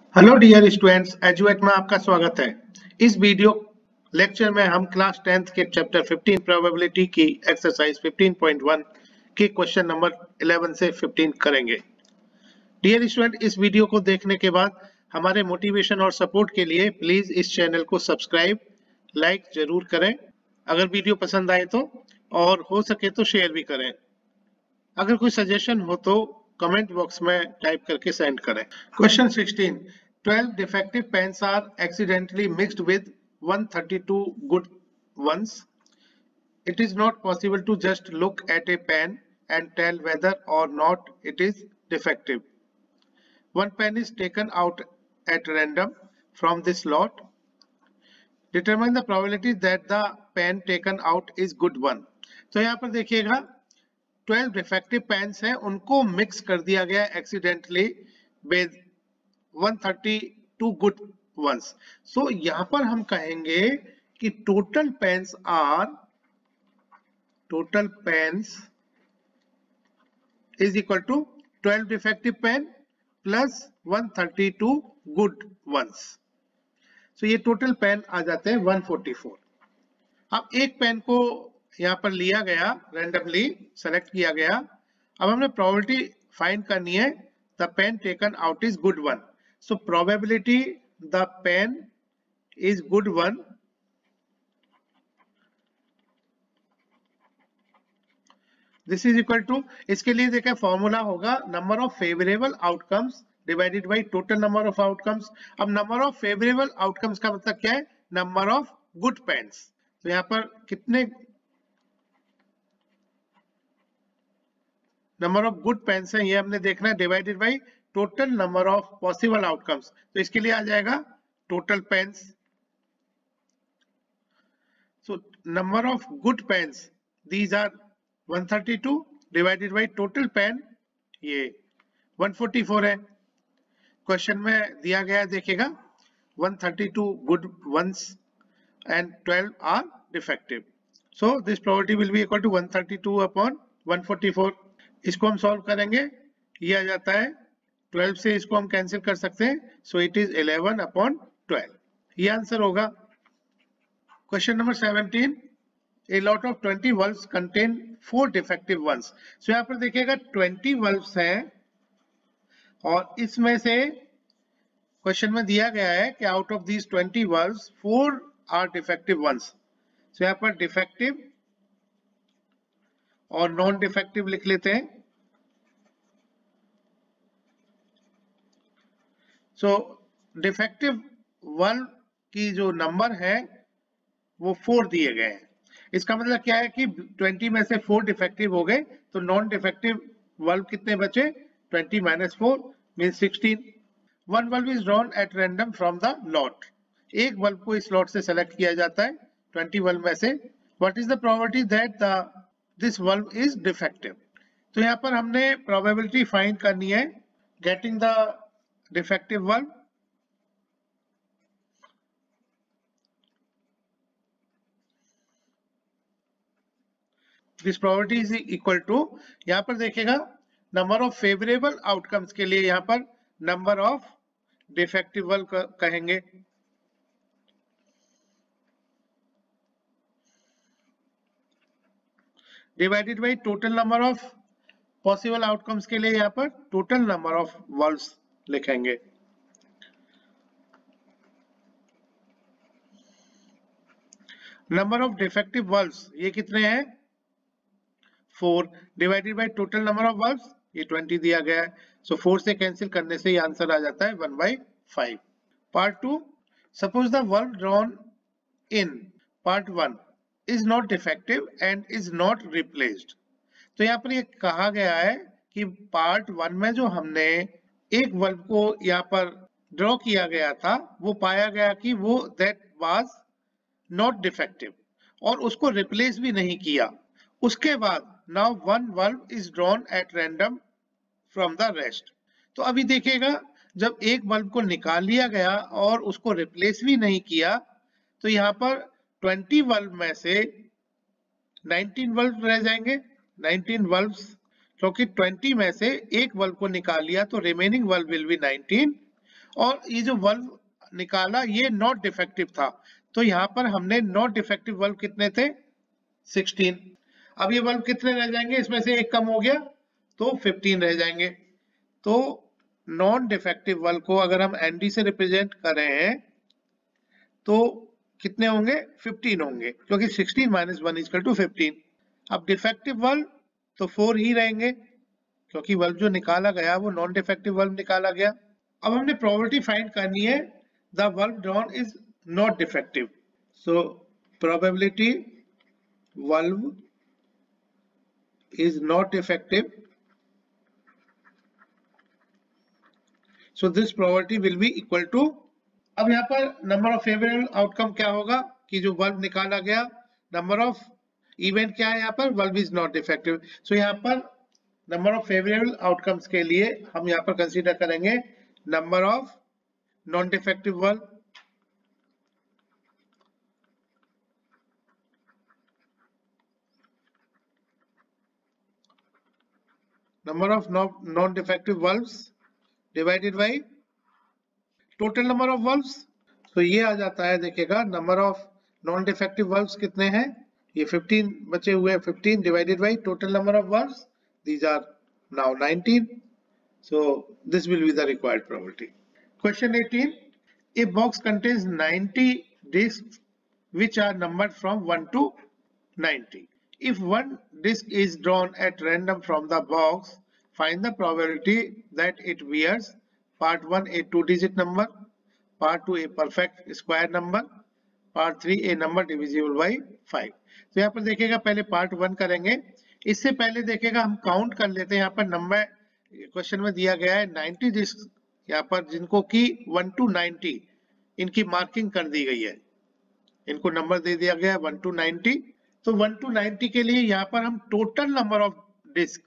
Hello dear students, एजुएट में आपका स्वागत है। इस वीडियो लेक्चर में हम क्लास 10th के चैप्टर 15 प्रोबेबिलिटी की एक्सरसाइज 15.1 के क्वेश्चन नंबर 11 से 15 करेंगे। डियर स्टूडेंट, इस वीडियो को देखने के बाद हमारे मोटिवेशन और सपोर्ट के लिए प्लीज इस चैनल को सब्सक्राइब, लाइक जरूर करें अगर वीडियो पसंद आए तो, और हो सके तो शेयर भी करें। अगर कोई सजेशन हो तो कमेंट बॉक्स में टाइप करके सेंड करें। Question 16, 12 defective pens are accidentally mixed with 132 good ones. It is not possible to just look at a pen and tell whether or not it is defective. One pen is taken out at random from this lot. Determine the probability that the pen taken out is good one. तो यहाँ पर देखिएगा 12 defective pens हैं, उनको mix कर दिया गया accidentally with 132 good ones. So यहां पर हम कहेंगे कि total pens is equal to 12 defective pen plus 132 good ones. So ये टोटल पेन आ जाते हैं 144। अब एक पेन को यहाँ पर लिया गया, रैंडमली सेलेक्ट किया गया। अब हमने प्रोबेबिलिटी फाइंड करनी है the pen taken out is good one. So probability the pen is good one this is equal to, इसके लिए देखिए फॉर्मूला होगा number of favourable outcomes divided by total number of outcomes. अब number of favourable outcomes का मतलब क्या है? Number of good pens. तो यहाँ पर कितने नंबर ऑफ गुड पेन्स है ये हमने देखना है, divided by total number of possible outcomes. तो इसके लिए आ जाएगा total pens. So number of good pens these are 132 divided by total pen ये 144 है। क्वेश्चन में दिया गया है, देखिएगा 132 good ones and 12 are defective. So this probability will be equal to 132 upon 144। इसको हम सॉल्व करेंगे, ये आ जाता है 12 से इसको हम कैंसिल कर सकते हैं। सो इट इज 11 अपॉन 12, ये आंसर होगा। Question number 17, a lot of 20 valves contain 4 defective ones. So यहाँ पर देखिएगा 20 valves हैं और इसमें से क्वेश्चन में दिया गया है कि out of these 20 valves 4 are defective ones. So यहाँ पर डिफेक्टिव और नॉन डिफेक्टिव लिख लेते हैं। सो डिफेक्टिव वाल्व की जो नंबर है वो 4 दिए गए हैं। इसका मतलब क्या है कि 20 में से 4 डिफेक्टिव हो गए, तो नॉन डिफेक्टिव वाल्व कितने बचे? 20 minus 4 means 16। One valve is drawn at random from the lot. एक वाल्व को इस लॉट से सेलेक्ट किया जाता है 20 वाल्व में से। What is the probability that this valve is defective? तो यहाँ पर हमने प्रोबेबिलिटी फाइंड करनी है getting the defective valve. This probability is equal to, यहाँ पर देखिएगा नंबर ऑफ फेवरेबल आउटकम्स के लिए यहाँ पर नंबर ऑफ डिफेक्टिव वाल्व कहेंगे। Divided by total number of possible outcomes के लिए यहाँ पर टोटल नंबर ऑफ वाल्व्स लिखेंगे। नंबर ऑफ डिफेक्टिव वाल्व्स ये कितने हैं? 4 divided by total number of valves ये 20 दिया गया है। सो 4 से कैंसिल करने से ये आंसर आ जाता है 1/5। Part 2, suppose the valve drawn in part 1 is not defective and is not replaced. तो यहाँ पर ये कहा गया है कि पार्ट 1 में जो हमने एक वाल्व को यहाँ पर ड्रॉ किया गया था वो पाया गया कि वो that was not defective और उसको रिप्लेस भी नहीं किया। उसके बाद now one valve is drawn at random from the rest. तो अभी देखिएगा जब एक वाल्व को निकाल लिया गया और उसको रिप्लेस भी नहीं किया तो यहाँ पर 20 वाल्व में से 19 वाल्व रह जाएंगे। 19 वाल्व्स, क्योंकि 20 में से एक वाल्व को निकाल लिया तो रिमेनिंग वाल्व विल बी 19 और ये जो वल्व निकाला ये नॉट डिफेक्टिव था, तो यहाँ पर हमने नॉट डिफेक्टिव वल्व कितने थे 16। अब ये वल्व कितने रह जाएंगे, इसमें से एक कम हो गया तो 15 रह जाएंगे। तो नॉन डिफेक्टिव वल्व को अगर हम एनडी से रिप्रेजेंट कर रहे हैं तो कितने होंगे 15 होंगे, क्योंकि 16 माइनस 1 इक्वल टू 15। अब डिफेक्टिव वल्व तो 4 ही रहेंगे, क्योंकि वल्व जो निकाला गया वो नॉन डिफेक्टिव वल्व निकाला गया। अब हमने प्रोबेबिलिटी फाइंड करनी है the valve drawn is not defective. So probability valve is not defective, so this probability will be equal to, अब यहाँ पर नंबर ऑफ फेवरेबल आउटकम क्या होगा कि जो वल्व निकाला गया, नंबर ऑफ इवेंट क्या है यहाँ पर valve is not defective. So यहाँ पर नंबर ऑफ फेवरेबल आउटकम्स के लिए हम यहाँ पर कंसीडर करेंगे number of non defective valve, number of non defective valves divided by total number of valves. तो ये आ जाता है, देखिएगा number of non defective valves कितने हैं, ये 15 बचे हुए हैं, 15 divided by total number of valves, these are now 19, so this will be the required probability. Question 18, a box contains 90 discs which are numbered from 1 to 90. If one disc is drawn at random from the box, find the probability that it bears part 1 a 2-digit number, part 2 a perfect square number, part 3 a number divisible by 5. तो यहाँ पर देखिएगा पहले part 1 करेंगे, इससे पहले देखिएगा हम काउंट कर लेते हैं। यहाँ पर नंबर क्वेश्चन में दिया गया है 90 डिस्क, यहाँ पर जिनको कि 1 to 90 इनकी मार्किंग कर दी गई है, इनको नंबर दे दिया गया है 1 to 90। तो 1 to 90 के लिए यहाँ पर हम total number of disc,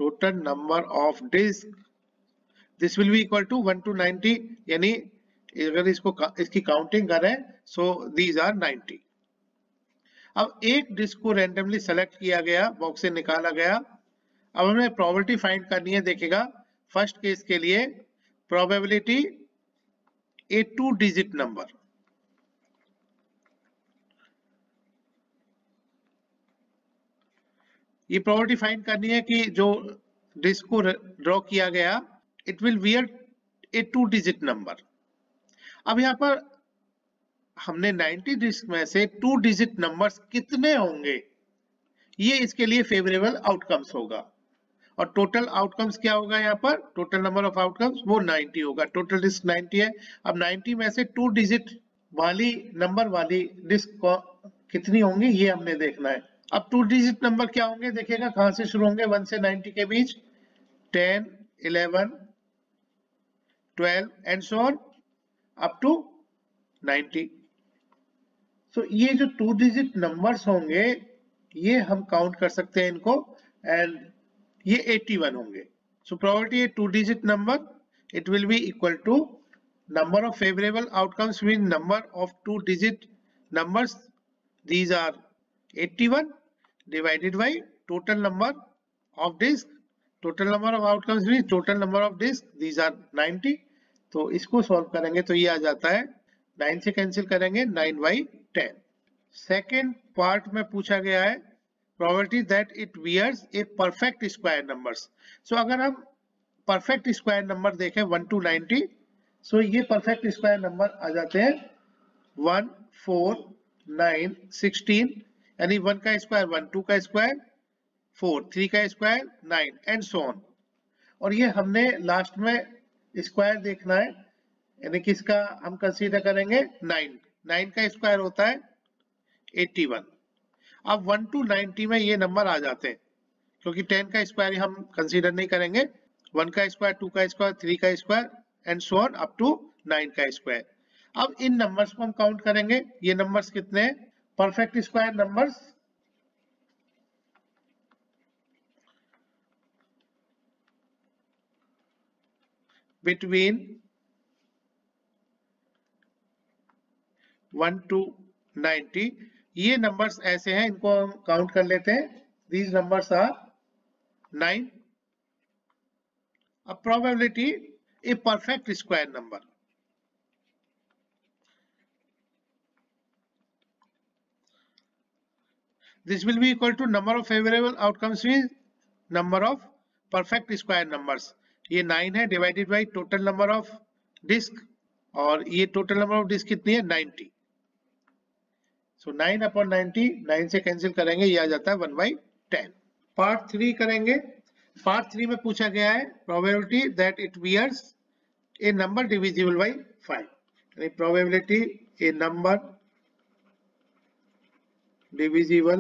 this will be equal to 1 to 90, यानी अगर इसकी काउंटिंग करें सो दीज आर 90। अब एक डिस्क को रैंडमली सेलेक्ट किया गया, बॉक्स से निकाला गया। अब हमें प्रोबेबिलिटी फाइंड करनी है, देखिएगा फर्स्ट केस के लिए प्रोबेबिलिटी ए 2-digit नंबर, ये प्रोबेबिलिटी फाइंड करनी है कि जो डिस्क को ड्रॉ किया गया it will bear a 2-digit number. अब यहाँ पर हमने 90 डिस्क में से 2-digit नंबर्स कितने होंगे, ये इसके लिए फेवरेबल आउटकम्स होगा। और टोटल आउटकम्स क्या होगा, यहाँ पर टोटल नंबर ऑफ आउटकम्स वो 90 होगा। टोटल डिस्क 90 है। अब 90 में से 2-digit वाली नंबर वाली डिस्क कितनी होंगी ये हमने देखना है। अब 2-digit नंबर क्या होंगे, देखिएगा कहां से शुरू होंगे, 1 से 90 के बीच, 10, 11, 12 and so on up to 90। तो ये जो 2-digit नंबर्स होंगे ये हम काउंट कर सकते हैं इनको, एंड ये 81 होंगे। So probability a 2-digit number it will be equal to number of favourable outcomes mean number of 2-digit numbers, these are 81 divided by total number of disc, total number of outcomes mean total number of disc, these are 90। तो इसको solve करेंगे तो ये आ जाता है, 9 से cancel करेंगे 9/10। सेकेंड पार्ट में पूछा गया है probability that it bears a perfect square numbers. So अगर हम परफेक्ट स्क्वायर नंबर देखें 1 to 90, सो ये परफेक्ट स्क्वायर नंबर आ जाते हैं 1, 4, 9, 16, यानी 1 का स्क्वायर 1, 2 का स्क्वायर 4, 3 का स्क्वायर 9 एंड सो ऑन। और ये हमने लास्ट में स्क्वायर देखना है, यानी कि इसका हम कंसीडर करेंगे 9 का स्क्वायर होता है 81। अब 1 to 90 में ये नंबर आ जाते हैं, क्योंकि 10 का स्क्वायर हम कंसीडर नहीं करेंगे, 1 का स्क्वायर 2 का स्क्वायर 3 का square and so on up to 9 का स्क्वायर। अब इन नंबर्स को हम काउंट करेंगे, ये नंबर्स कितने हैं, perfect square numbers between 1 to 90, ये नंबर्स ऐसे हैं, इनको हम काउंट कर लेते हैं, दीज नंबर्स आर 9। अब probability a perfect square number, This will be equal to number of favorable outcomes means number of perfect square numbers. ये 9 है divided by total number of disc, और ये टोटल नंबर ऑफ डिस्क कितनी है 90. सो 9 upon 90, 9 से cancel करेंगे, ये आ जाता है 1/10. पार्ट 3 करेंगे. पार्ट 3 में पूछा गया है probability that it bears a number divisible by 5. यानी probability a number divisible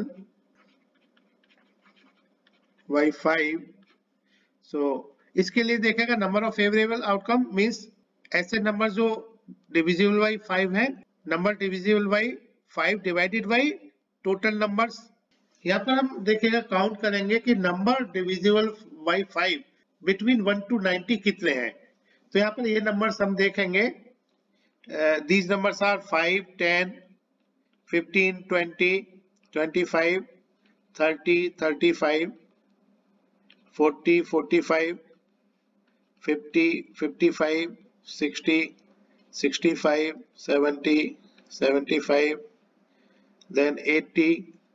by 5. So इसके लिए देखेगा number of favourable outcome means ऐसे नंबर जो डिविजिबल बाई 5 है, number divisible by 5 divided by total numbers. यहाँ पर हम देखेगा काउंट करेंगे कि number divisible by 5 between 1 to 90 कितने हैं. तो यहाँ पर ये नंबर्स हम देखेंगे. These numbers are 5, 10, 15, 20, 25, 30, 35, 40, 45, 50, 55, 60, 65, 70, 75, then 80,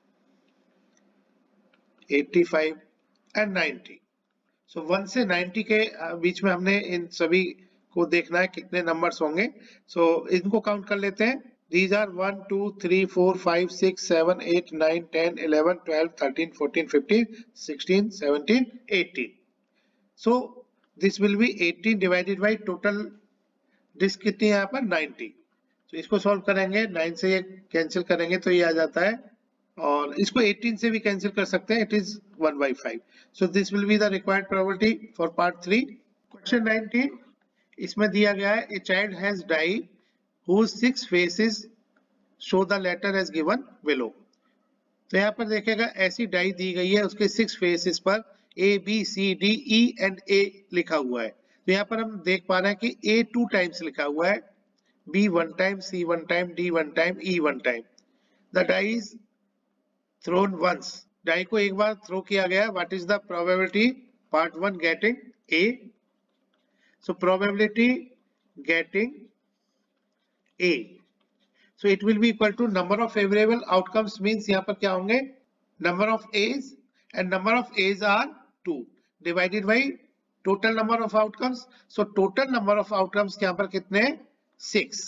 85 and 90. So 1 से 90 के बीच में हमने इन सभी को देखना है कितने नंबर्स होंगे. So इनको काउंट कर लेते हैं. These are 1, 2, 3, 4, 5, 6, 7, 8, 9, 10, 11, 12, 13, 14, 15, 16, 17, 18. So this will be 18 divided by total disc कितनी है यहाँ पर 90. तो इसको सॉल्व करेंगे, 9 से ये कैंसिल करेंगे तो ये आ जाता है, और इसको 18 से भी कैंसिल कर सकते हैं. It is 1/5. So this will be the required probability for part 3. Question 19 इसमें दिया गया है a child has die whose 6 faces show the letter as given below. तो यहाँ पर देखेगा ऐसी डाई दी गई है, उसके 6 फेसेस पर A, B, C, D, E and A लिखा हुआ है. तो यहाँ पर हम देख पा रहे हैं कि A 2 टाइम्स लिखा हुआ है, B 1 time, C 1 time, D 1 time, E 1 time. The die is thrown once. Die को एक बार थ्रो किया गया. What is the probability? Part 1 getting A. So probability getting A. So it will be equal to number of favorable outcomes means यहाँ पर क्या होंगे number of A's and number of A's are 2 divided by total number of outcomes. So total number of outcomes यहाँ पर कितने 6.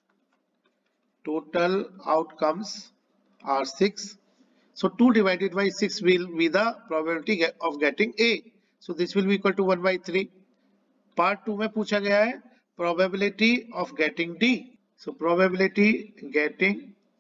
Total outcomes are 6. So 2 divided by 6 will be the probability of getting A. So this will be equal to 1/3. Part 2 में पूछा गया है probability of getting D. So probability getting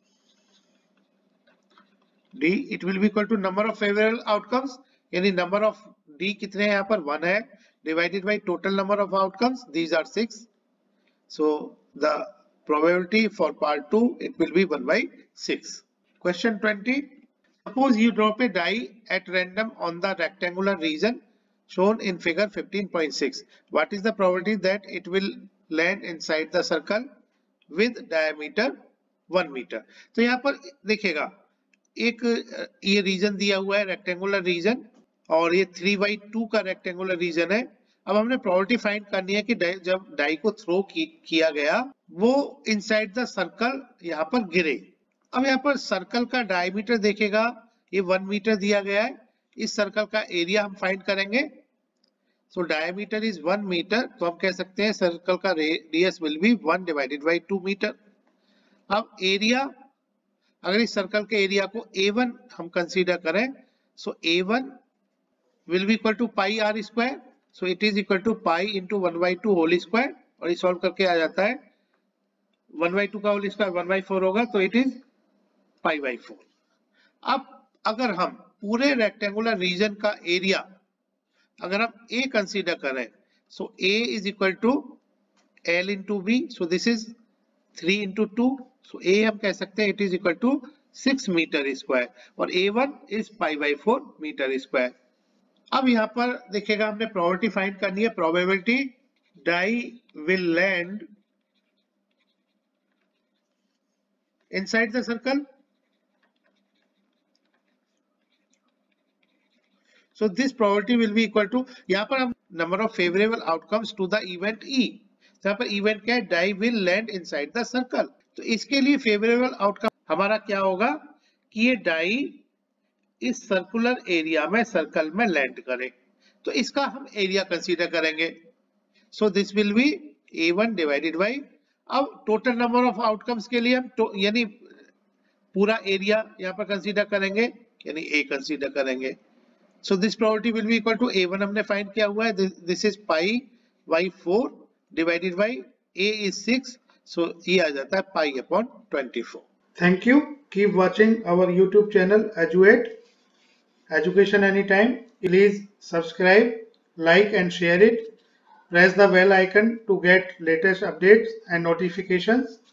D, it will be equal to number of favorable outcomes. यानी number of D कितने हैं यहाँ पर 1 है divided by total number of outcomes. These are 6. So the probability for part 2 it will be 1/6. Question 20. Suppose you drop a die at random on the rectangular region shown in figure 15.6. What is the probability that it will land inside the circle with diameter 1 meter? तो यहाँ पर देखिएगा एक ये reason दिया हुआ है rectangular reason, और ये 3/2 का रेक्टेंगुलर रीजन है. अब हमने प्रोबेबिलिटी फाइंड करनी है कि जब डाई को थ्रो किया गया वो इनसाइड द सर्कल यहाँ पर गिरे. अब यहाँ पर सर्कल का डायमीटर देखेगा, ये 1 मीटर दिया गया है. इस सर्कल का एरिया हम फाइंड करेंगे. सो डायमीटर इज 1 मीटर, तो हम कह सकते हैं सर्कल का radius will be 1 divided by 2 metre. अब एरिया, अगर इस सर्कल के एरिया को A1 हम कंसीडर करें, so A1 will be equal to pi r square. So it is equal to pi into 1/2 whole square, और ये सॉल्व करके आ जाता है 1/2 का होल स्क्वायर 1/4 होगा, तो इट इज π/4. अब अगर हम पूरे रेक्टेंगुलर रीजन का एरिया अगर हम A कंसीडर करें, so A is equal to L into B. So this is 3 into 2. So A हम कह सकते हैं it is equal to 6 metre square, और A1 इज π/4 मीटर स्क्वायर. अब यहाँ पर देखिएगा हमने प्रोबेबिलिटी फाइंड करनी है. Probability die will land inside the circle. So this probability will be equal to, यहाँ पर हम number of favorable outcomes to the event E. यहाँ पर event क्या है, die will land inside the circle. तो इसके लिए favorable outcome हमारा क्या होगा कि ये die इस सर्कुलर एरिया में सर्कल में लैंड करे, तो इसका हम एरिया कंसीडर करेंगे। So this will be A1 divided by, अब टोटल नंबर ऑफ आउटकम्स के लिए हम यानी पूरा एरिया यहाँ पर कंसीडर करेंगे, यानी A कंसीडर करेंगे। So this probability will be equal to A1 हमने फाइंड किया हुआ है, this is pi by 4 divided by A is 6, so ये आ जाता है pi upon 24। Thank you, keep watching our YouTube channel एजुएट Education Anytime. Please subscribe, like and share it. Press the bell icon to get latest updates and notifications.